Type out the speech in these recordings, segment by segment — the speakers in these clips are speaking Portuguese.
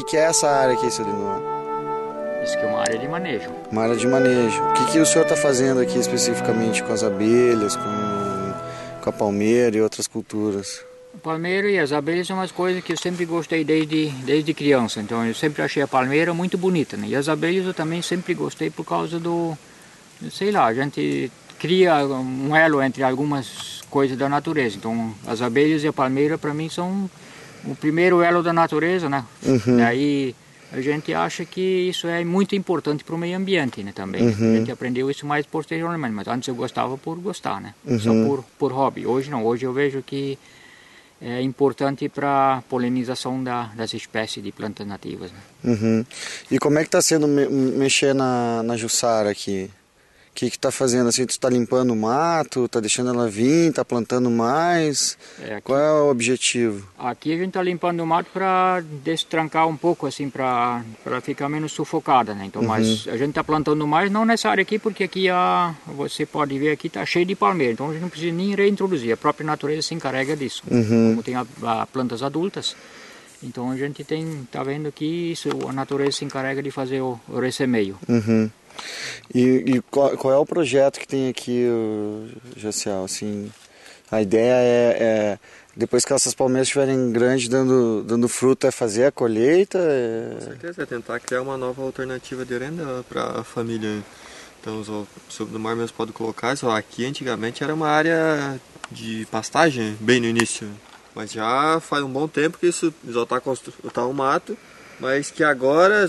que é essa área aqui, seu Lindomar? Isso aqui é uma área de manejo. Uma área de manejo. O que o senhor está fazendo aqui especificamente com as abelhas, com a palmeira e outras culturas? O palmeiro e as abelhas são umas coisas que eu sempre gostei desde criança. Então eu sempre achei a palmeira muito bonita, né? E as abelhas eu também sempre gostei por causa sei lá, a gente cria um elo entre algumas coisas da natureza. Então as abelhas e a palmeira para mim são o primeiro elo da natureza, né? Daí a gente acha que isso é muito importante para o meio ambiente, né, também. A gente aprendeu isso mais posteriormente, mas antes eu gostava por gostar, né? Só por hobby. Hoje não, hoje eu vejo que é importante para a polinização das espécies de plantas nativas, né? E como é que está sendo mexer na Jussara aqui? O que está fazendo? Assim, tu está limpando o mato, está deixando ela vir, está plantando mais? Qual é o objetivo? Aqui a gente está limpando o mato para destrancar um pouco, assim, para ficar menos sufocada, né? Então, mas a gente está plantando mais, não nessa área aqui, porque aqui você pode ver aqui está cheio de palmeira, então a gente não precisa nem reintroduzir, a própria natureza se encarrega disso. Como tem plantas adultas, então a gente está vendo que a natureza se encarrega de fazer o ressemeio. E qual é o projeto que tem aqui, Jaciel? Assim, a ideia é depois que essas palmeiras estiverem grandes, dando fruto, é fazer a colheita? Com certeza, é tentar criar uma nova alternativa de renda para a família. Então, o seu Lindomar mesmo pode colocar, aqui antigamente era uma área de pastagem, bem no início. Mas já faz um bom tempo que isso já está um mato, mas que agora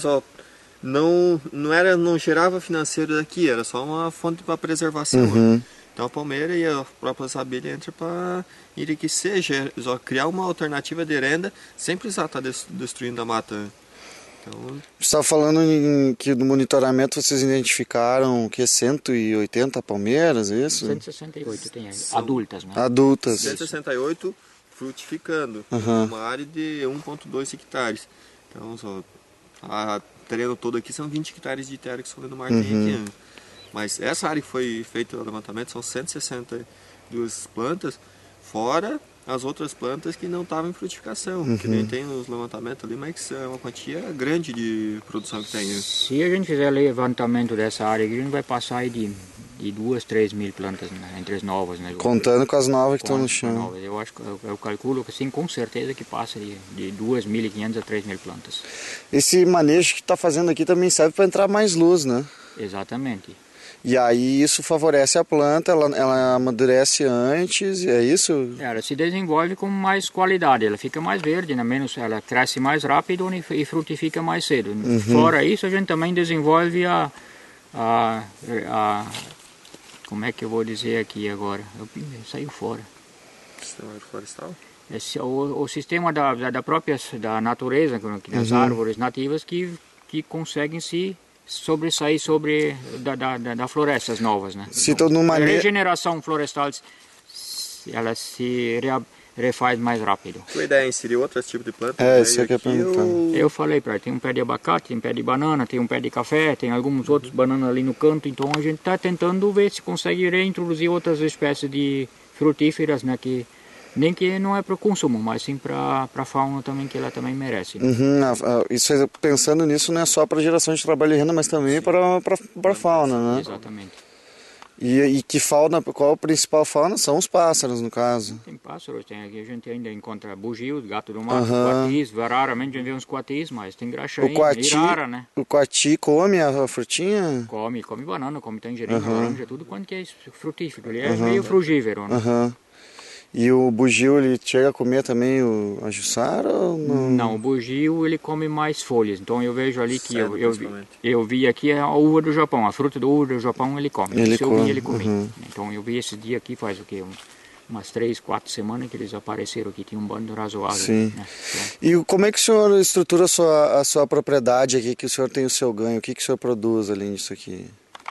não gerava financeiro daqui, era só uma fonte para preservação. Então a palmeira e as próprias abelhas entram para enriquecer, criar uma alternativa de renda sem precisar estar destruindo a mata. Então... Você estava falando que no monitoramento vocês identificaram que 180 palmeiras, é isso? 168 tem adultas, né? Adultas. 168 frutificando, uma área de 1,2 hectares. Então a terreno todo aqui são 20 hectares de terra que o seu Lindomar tem aqui. Mas essa área que foi feita o levantamento são 162 plantas, fora as outras plantas que não estavam em frutificação. Que nem tem os levantamentos ali, mas é uma quantia grande de produção que tem. Se a gente fizer levantamento dessa área aqui, a gente vai passar aí de 2, 3 mil plantas, né, entre as novas, né? Contando com as novas que estão no chão. Eu acho que eu calculo que sim, com certeza que passa de 2.500 a 3.000 plantas. Esse manejo que está fazendo aqui também serve para entrar mais luz, né? Exatamente. E aí isso favorece a planta, ela amadurece antes, é isso? Ela se desenvolve com mais qualidade, ela fica mais verde, né? Ela cresce mais rápido e frutifica mais cedo. Fora isso, a gente também desenvolve como é que eu vou dizer aqui agora? Saiu fora. Sistema florestal? O sistema da natureza, das árvores nativas que conseguem se sobressair sobre da florestas novas, né? A regeneração florestal ela se refaz mais rápido. A sua ideia é inserir outros tipos de plantas? Isso que eu ia perguntar. Eu falei para ele, tem um pé de abacate, tem um pé de banana, tem um pé de café, tem alguns outros bananas ali no canto, então a gente está tentando ver se consegue reintroduzir outras espécies de frutíferas, né, que nem que não é para o consumo, mas sim para a fauna também, que ela também merece. Né? Isso, pensando nisso, não é só para geração de trabalho e renda, mas também para a fauna, né? Exatamente. E que fauna, qual a principal fauna? São os pássaros, no caso. Tem pássaros, aqui a gente ainda encontra bugios, gato do mato, coatis, raramente a gente vê uns coatis, mas tem graxaim, irara, né? O coati come a frutinha? Come banana, come tangerina, laranja, tudo quanto que é frutífero, ele é meio frugívoro, né? E o bugio, ele chega a comer também a jussara ou não? Não, o bugio ele come mais folhas. Então eu vejo ali que eu vi aqui a uva do Japão, a fruta da uva do Japão ele come. Ele come. Então eu vi esse dia aqui faz o quê? Umas 3, 4 semanas que eles apareceram aqui, tinha um bando razoável. Sim. Né? E como é que o senhor estrutura a sua propriedade aqui, que o senhor tem o seu ganho? O que o senhor produz além disso aqui?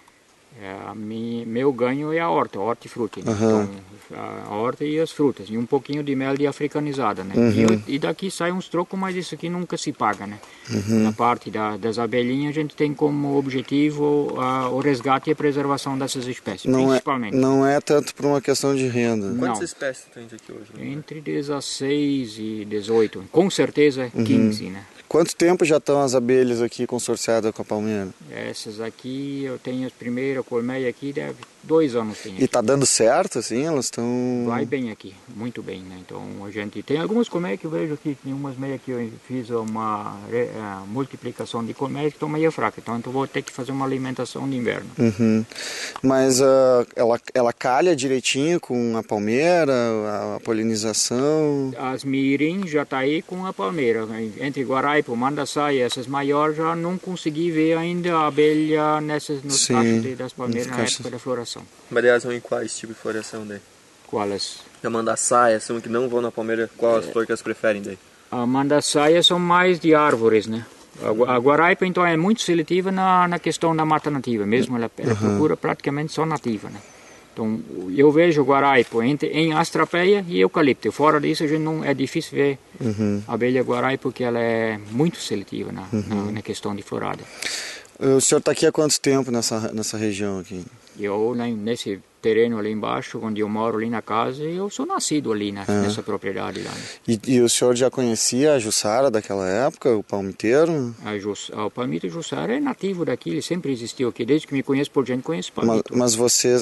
Meu ganho é a horta e fruta. Né? Então, a horta e as frutas, e um pouquinho de mel de africanizada, né? E daqui sai uns trocos, mas isso aqui nunca se paga, né? Na parte das abelhinhas, a gente tem como objetivo o resgate e a preservação dessas espécies, principalmente. Não é tanto por uma questão de renda. Quantas espécies tem aqui hoje? Entre 16 e 18, com certeza 15, né? quanto tempo já estão as abelhas aqui consorciadas com a palmeira? Essas aqui, eu tenho as primeiras colmeias aqui, deve 2 anos tem aqui. E tá dando certo, assim? Elas estão... Vai bem aqui, muito bem, né? Então a gente tem algumas colmeias que eu vejo aqui, tem umas meias que eu fiz uma multiplicação de colmeias que estão meio fracas, então eu vou ter que fazer uma alimentação de inverno. Uhum. Mas ela calha direitinho com a palmeira, a polinização? As mirim já tá aí com a palmeira, entre Guaraipo, Mandaçaia, essas maiores já não consegui ver ainda a abelha nos cachos das palmeiras na época da floração. Mas elas vão em quais tipos de floração daí? Quais? A Mandaçaia, são que não vão na palmeira, qual as flores que elas preferem daí? A Mandaçaia são mais de árvores, né? A Guaraipa então é muito seletiva na questão da mata nativa, mesmo ela procura praticamente só nativa, né? Então eu vejo Guaraipo em astrapeia e eucalipto, fora disso a gente não, é difícil ver a abelha Guaraipo porque ela é muito seletiva na questão de florada. O senhor está aqui há quanto tempo nessa região aqui? Eu, nesse terreno ali embaixo, onde eu moro ali na casa, eu sou nascido ali nessa propriedade lá. Né? E o senhor já conhecia a Jussara daquela época, o palmiteiro? O palmito Jussara é nativo daqui, ele sempre existiu aqui, desde que me conheço por gente conheço palmito. Mas vocês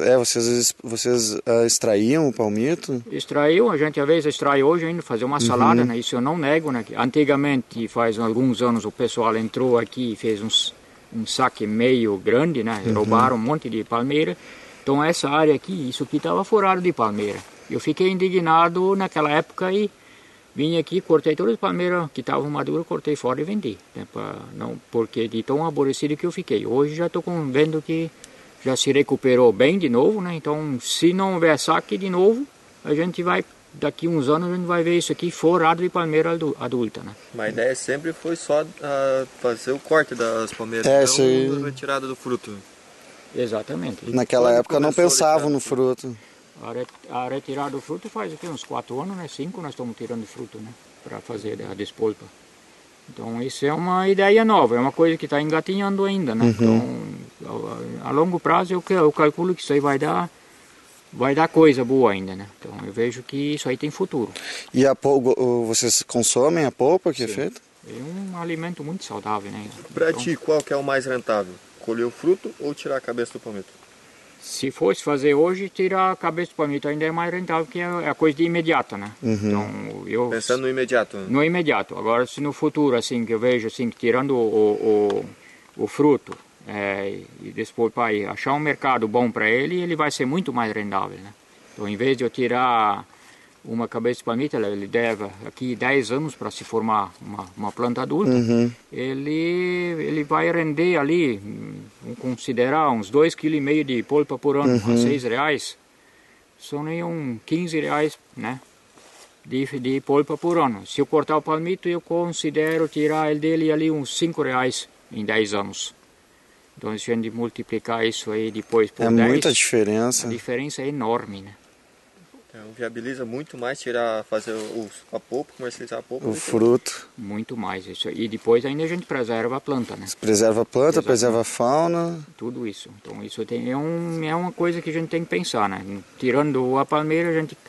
extraíam o palmito? Extraiu, a gente às vezes extrai hoje ainda, fazer uma salada, né? Isso eu não nego. Né? Antigamente, faz alguns anos, o pessoal entrou aqui e fez um saque meio grande, né? Roubaram um monte de palmeira. Então essa área aqui, isso aqui estava furado de palmeira. Eu fiquei indignado naquela época e vim aqui, cortei todas as palmeiras que estavam maduras, cortei fora e vendi. Né? Porque de tão aborrecido que eu fiquei. Hoje já estou vendo que já se recuperou bem de novo, né? Então se não houver saque de novo, a gente vai... Daqui uns anos a gente vai ver isso aqui forrado de palmeira adulta, né? Mas a ideia sempre foi só fazer o corte das palmeiras, não a retirada do fruto. Exatamente. Naquela época não pensavam no fruto. A retirada do fruto faz aqui uns 4 anos, né? 5 nós estamos tirando fruto, né? Para fazer a despolpa. Então isso é uma ideia nova, é uma coisa que está engatinhando ainda, né? Então a longo prazo eu calculo que isso aí vai dar coisa boa ainda, né? Então eu vejo que isso aí tem futuro. E vocês consomem a polpa que é feita? É um alimento muito saudável, né? Para ti, qual que é o mais rentável? Colher o fruto ou tirar a cabeça do palmito? Se fosse fazer hoje, tirar a cabeça do palmito ainda é mais rentável, porque é a coisa de imediata, né? Então, pensando no imediato. Né? No imediato. Agora, se no futuro, assim, que eu vejo, assim, que tirando o fruto, e despolpar e achar um mercado bom para ele vai ser muito mais rentável, né? Então, em vez de eu tirar uma cabeça de palmito, ele deve aqui 10 anos para se formar uma planta adulta, ele vai render ali, vamos considerar, uns 2,5 kg de polpa por ano, a R$6, são nem 15 reais, né? De polpa por ano. Se eu cortar o palmito, eu considero tirar dele ali uns R$5 em 10 anos. Então, se a gente multiplicar isso aí depois por 10... É muita diferença. A diferença é enorme, né? Então, viabiliza muito mais fazer a polpa, comercializar a polpa. O fruto. Muito mais isso. E depois ainda a gente preserva a planta, né? Preserva a planta, preserva a fauna. Tudo isso. Então, isso é uma coisa que a gente tem que pensar, né? Tirando a palmeira, a gente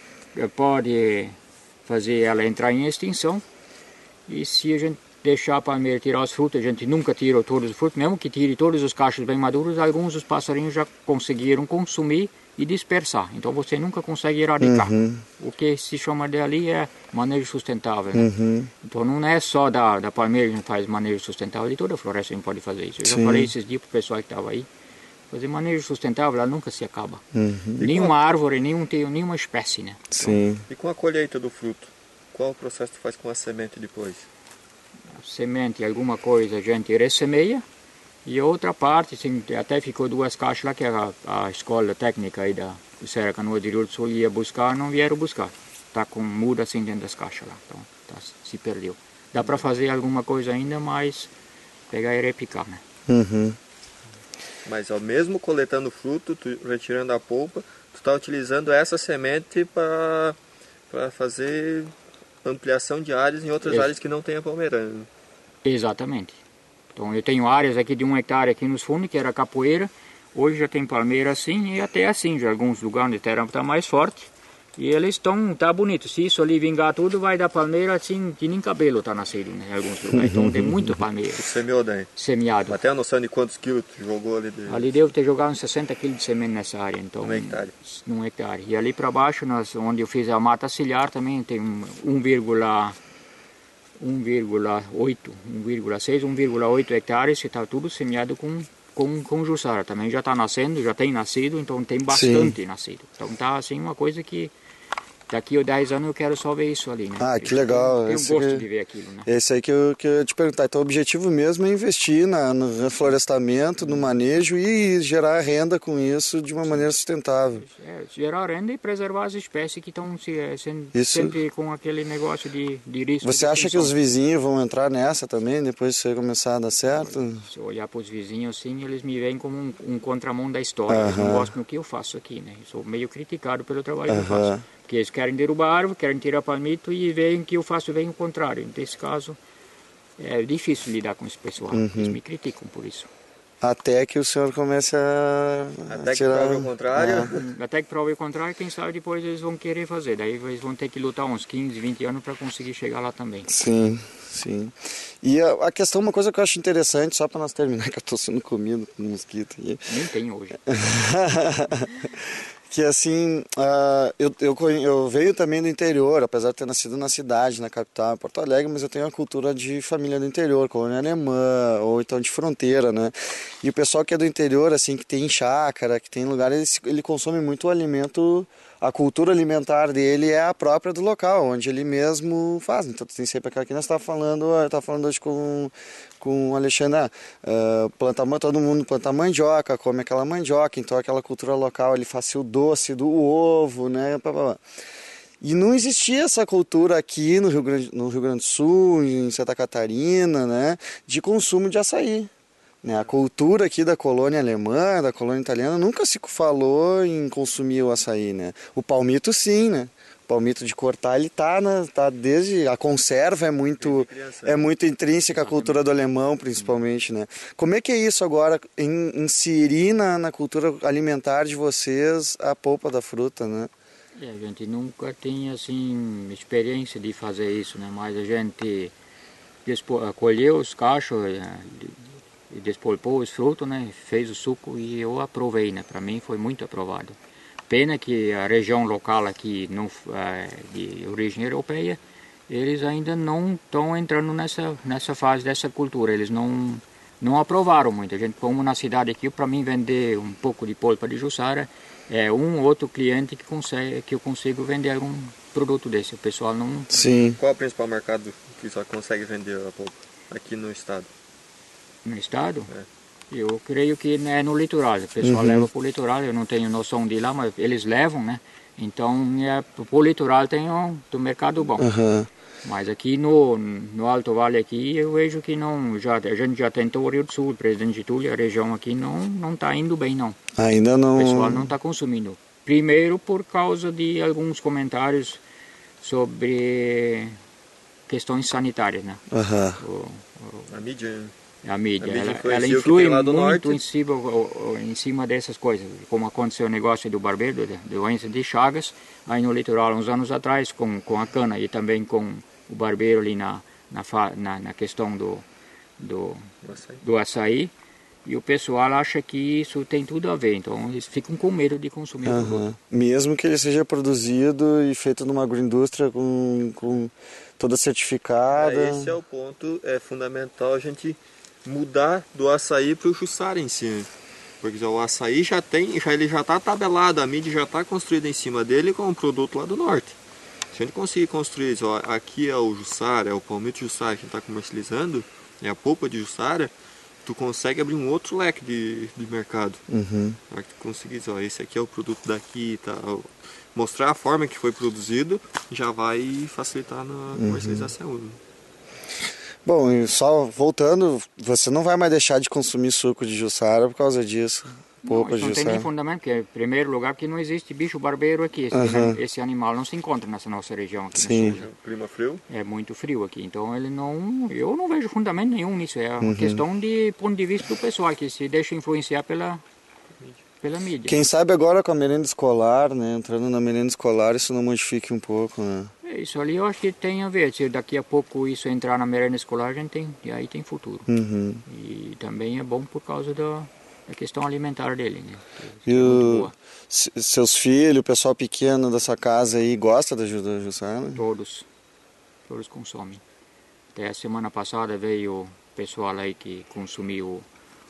pode fazer ela entrar em extinção. E se a gente deixar a palmeira tirar os frutos, a gente nunca tira todos os frutos, mesmo que tire todos os cachos bem maduros, alguns dos passarinhos já conseguiram consumir e dispersar. Então você nunca consegue erradicar. O que se chama de ali é manejo sustentável. Né? Então não é só da palmeira que a gente faz manejo sustentável, de toda a floresta a gente pode fazer isso. Eu já falei esses dias para o pessoal que estava aí, fazer manejo sustentável, ela nunca se acaba. Nenhuma árvore, nenhuma espécie. Né? Sim. E com a colheita do fruto, qual o processo que tu faz com a semente depois? Semente, alguma coisa a gente ressemeia e outra parte, assim, até ficou 2 caixas lá que a escola técnica aí da Serra Canoa de Rio do Sul ia buscar, não vieram buscar. Está com muda assim dentro das caixas lá, então se perdeu. Dá para fazer alguma coisa ainda, mas pegar e repicar, né? Mas ó, mesmo coletando fruto, retirando a polpa, tu está utilizando essa semente para fazer ampliação de áreas em outras áreas que não tem a palmeira. Exatamente. Então eu tenho áreas aqui de 1 hectare aqui nos fundos, que era capoeira. Hoje já tem palmeira assim e até assim, já alguns lugares onde a terra está mais forte. E eles tá bonito. Se isso ali vingar tudo, vai dar palmeira assim, que nem cabelo tá nascendo em alguns lugares. Então tem muito palmeira. Semeou daí? Semeado. Mas tem a noção de quantos quilos tu jogou ali? Ali devo ter jogado uns 60 quilos de semente nessa área. Então, num hectare? Num hectare. E ali para baixo, onde eu fiz a mata ciliar, também tem 1,8, 1,6, 1,8 hectares, que está tudo semeado com jussara. Também já está nascendo, já tem nascido, então tem bastante nascido. Então tá assim uma coisa que daqui a 10 anos eu quero só ver isso ali, né? Ah, que legal. Eu gosto de ver aquilo, né? Esse aí que eu ia te perguntar. Então o objetivo mesmo é investir no reflorestamento, no manejo e gerar renda com isso de uma maneira sustentável. Gerar renda e preservar as espécies que estão sempre com aquele negócio de risco. Você acha que os vizinhos vão entrar nessa também, depois que você começar a dar certo? Se eu olhar para os vizinhos assim, eles me veem como um contramão da história. Eles não gostam do que eu faço aqui, né? Eu sou meio criticado pelo trabalho que eu faço. Porque eles querem derrubar a árvore, querem tirar palmito e veem que eu faço bem o contrário. Nesse caso, é difícil lidar com esse pessoal. Eles me criticam por isso. Até que o senhor comece a Até tirar... que prove o contrário. Até que prove o contrário, quem sabe depois eles vão querer fazer. Daí eles vão ter que lutar uns 15, 20 anos para conseguir chegar lá também. Sim, sim. E a questão, uma coisa que eu acho interessante, só para nós terminar, que eu estou sendo comido por mosquito aqui. Nem tem hoje. Que assim, eu venho também do interior, apesar de ter nascido na cidade, na capital, em Porto Alegre, mas eu tenho uma cultura de família do interior, colônia alemã, ou então de fronteira, né? E o pessoal que é do interior, assim, que tem chácara, que tem lugar, ele consome muito o alimento, a cultura alimentar dele é a própria do local, onde ele mesmo faz. Então tem sempre aquela que nós estávamos falando hoje com o Alexandre, todo mundo planta mandioca, come aquela mandioca, então aquela cultura local, ele faz o doce do ovo, né? E não existia essa cultura aqui no Rio Grande do Sul, em Santa Catarina, né? De consumo de açaí. Né? A cultura aqui da colônia alemã, da colônia italiana, nunca se falou em consumir o açaí, né? O palmito sim, né? O palmito de cortar, ele tá desde... A conserva é muito intrínseca à cultura do alemão, principalmente, né? Como é que é isso agora, inserir na cultura alimentar de vocês a polpa da fruta, né? A gente nunca tem, assim, experiência de fazer isso, né? Mas a gente colheu os cachos e despolpou os frutos, né? Fez o suco e eu aprovei, né? Para mim foi muito aprovado. Pena que a região local aqui de origem europeia, eles ainda não estão entrando nessa fase dessa cultura. Eles não aprovaram muito. A gente, como na cidade aqui, para mim vender um pouco de polpa de jussara, é um ou outro cliente que eu consigo vender um produto desse. O pessoal não... Sim. Qual é o principal mercado que só consegue vender a polpa aqui no estado? No estado? Eu creio que é no litoral. O pessoal leva para o litoral, eu não tenho noção de lá, mas eles levam, né? Então, para o litoral tem um mercado bom. Mas aqui no Alto Vale aqui, eu vejo que não, a gente já tentou o Rio do Sul, Presidente Getúlio, a região aqui não está indo bem, não. Ainda não... O pessoal não está consumindo. Primeiro por causa de alguns comentários sobre questões sanitárias, né? A mídia... A mídia ela influi muito em cima dessas coisas, como aconteceu o negócio do barbeiro, da doença de Chagas, aí no litoral uns anos atrás, com a cana e também com o barbeiro ali na questão do açaí, e o pessoal acha que isso tem tudo a ver, então eles ficam com medo de consumir o produto. Mesmo que ele seja produzido e feito numa agroindústria com toda certificada. Esse é o ponto, é fundamental a gente mudar do açaí para o jussara em si. Porque o açaí ele já está tabelado, a mídia já está construída em cima dele com um produto lá do norte. Se a gente conseguir construir isso, aqui é o jussara, é o palmito jussara que a gente está comercializando, é a polpa de jussara, tu consegue abrir um outro leque de mercado. Para que tu conseguir, esse aqui é o produto daqui, tá? Mostrar a forma que foi produzido já vai facilitar na comercialização. Bom, e só voltando, você não vai mais deixar de consumir suco de jussara por causa disso? Polpa de não jussara. tem nem fundamento, porque em primeiro lugar porque não existe bicho barbeiro aqui. Esse animal não se encontra nessa nossa região aqui. Sim. No sul. Clima frio? É muito frio aqui, então eu não vejo fundamento nenhum nisso. É uma questão de ponto de vista do pessoal, que se deixa influenciar pela mídia. Quem sabe agora com a merenda escolar, né? Entrando na merenda escolar, isso não modifique um pouco, né? Isso ali eu acho que tem a ver. Se daqui a pouco isso entrar na merenda escolar, a gente tem, e aí tem futuro. Uhum. E também é bom por causa da questão alimentar dele, né? E seus filhos, o pessoal pequeno dessa casa aí, gosta da Jussara? Todos consomem. Até a semana passada veio o pessoal aí que consumiu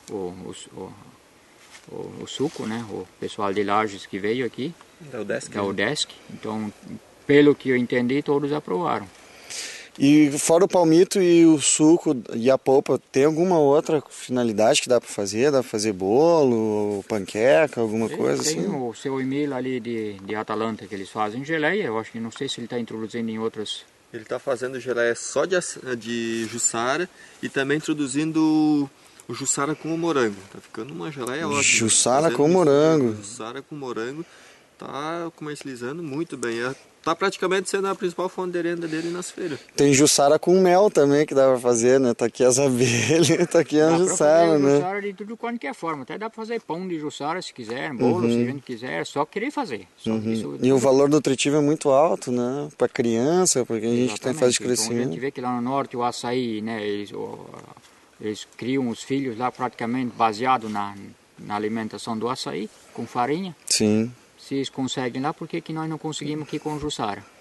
o suco, né? O pessoal de Lages que veio aqui, Da UDESC. da UDESC. Então, pelo que eu entendi, todos aprovaram. E fora o palmito e o suco e a polpa, tem alguma outra finalidade que dá para fazer? Dá para fazer bolo, panqueca, alguma coisa Tem assim? o seu Emílio ali de Atalanta que eles fazem geleia. Eu acho que não sei se ele está introduzindo em outras. Ele está fazendo geleia só de Jussara e também introduzindo o Jussara com o morango. Tá ficando uma geleia ótima. Jussara com morango. Jussara com morango. Tá comercializando muito bem. Tá praticamente sendo a principal fonte de renda dele nas feiras. Tem Jussara com mel também que dá para fazer, né? Tá aqui as abelhas, tá aqui a Jussara, né? Jussara de tudo quanto que é forma. Até dá para fazer pão de Jussara se quiser, bolo se a gente quiser, só querer fazer. Só isso, E o valor nutritivo é muito alto, né? Para criança, porque a gente tem fase de Então, a crescimento. gente vê que lá no norte o açaí, né? Eles criam os filhos lá praticamente baseado na alimentação do açaí, com farinha. Sim. Se eles conseguem lá, por que nós não conseguimos aqui com o Jussara?